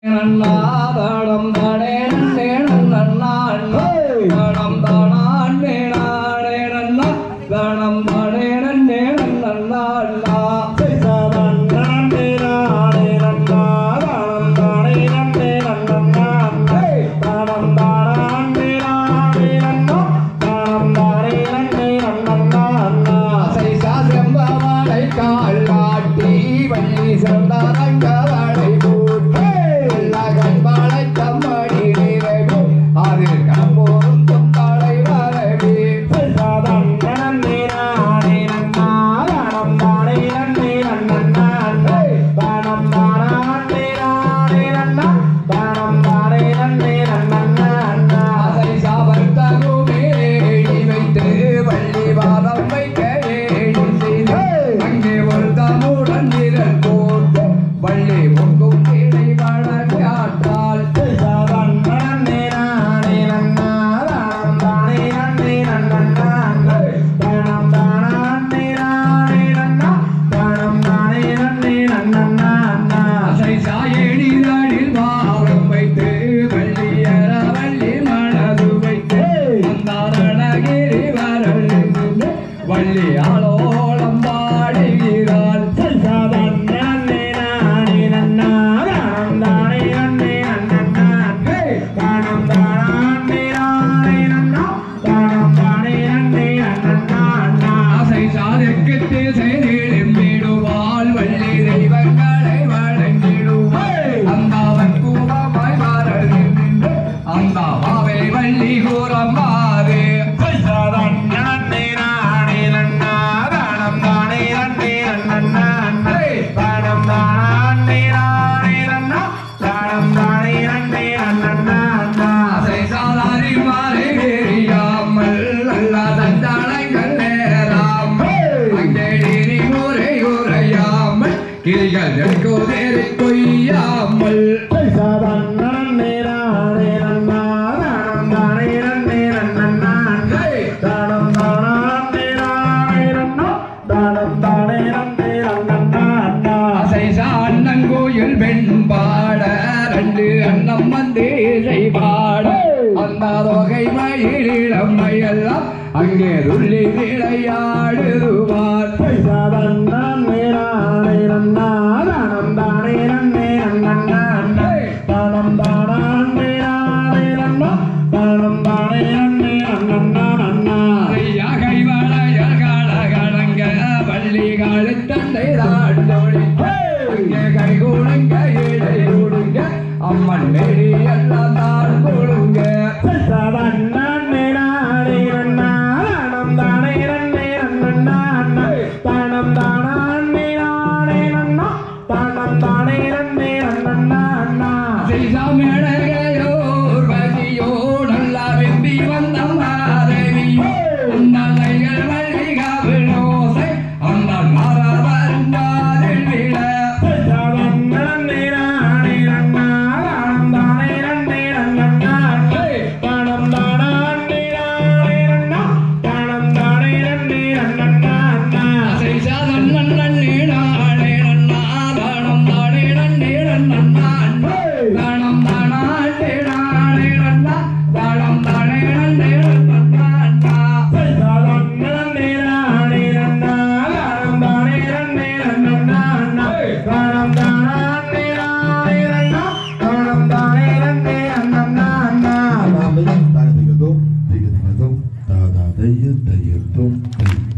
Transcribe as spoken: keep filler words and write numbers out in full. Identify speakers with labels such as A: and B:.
A: தடம் தடே நன்னே நன்னா தடம் தானே நாடே நன்னா தடம் தடே நன்னே நன்னா சைசாதன் நன்னே நாடே நன்னா தடம் தானே நன்னே நன்னா தடம் தானே நாடே நன்னா தடம் தானே நன்னே நன்னா சைசா செம்பவாளை கால் காட்டி வள்ளி செந்தாரங்க வள்ளி ஆளோளம் பாடுகிறாள் சைசாதன் நன்னே நானே நன்னா தானம் தானே நன்னே நன்னா தானம் தானே நானே நன்னா தானம் தானே நன்னே நன்னா சைசாதற்கு திசையிலும் விடுவாள் வள்ளி தெய்வங்களை வணங்கிடுவாள் அந்தாவன் கூறமாய் மாறி அந்தாவாவை வள்ளி கூறமாறு சைசாதன் நன்னே கிளிகள் எடுக்கோதேரி கொய்யாமல் சைசாதன் நன்னே நானே நன்னா தானம் தானே நன்னே நன்னா தானம் தானே நானே நன்னா தானம் தானே நன்னே நன்னா சைசா அண்ணங்கோயில் வெண்பாட ரெண்டு அண்ணம் வந்து செய்பாட அந்த தொகை மயிலிடம் மயெல்லாம் அங்கே துள்ளி விளையாடுவார் சைசாதன் நன்னே நானே நன்னா தானம் தானே நன்னே நன்னா தானம் தானே நானே நன்னா தானம் தானே நன்னே நன்னா ஐயா கைவளைய காலகலங்க வள்ளி காலத்தண்டை தாண்டோடி அங்கே கை கொடுங்க இடை கொடுங்க அம்மன் நெடி எல்லாம் தான் கொடுங்க சைசாதன் நன்னே நானே நன்னா தானம் தானே நன்னே நன்னா தானம் தானே நானே நன்னா தானம் தானே நன்னே நன்னா சைசா மேடையோர் வசியோ நல்லா வெம்பி வந்த மாதவியோ அண்ணலைகள் வள்ளிகாவினோசை அண்ணன் மாறவருந்தாரில் விட சைசாதன் நன்னே நானே நன்னா தானம் தானே நன்னே நன்னா தானம் தானே நானே நன்னா தானம் தானே நன்னே நன்னா சைசாதன் நன்னே நானே நன்னா தானம் தானே நன்னே நன்னா தானம் தானே நானே நன்னா தானம் தானே நன்னே நன்னா சைசாதன் நன்னே நானே நன்னா தானம் தானே நன்னே நன்னா தானம் தானே நானே நன்னா தானம் தானே நன்னே நன்னா
B: தையத்தும் தையத்தும் தையத்தும்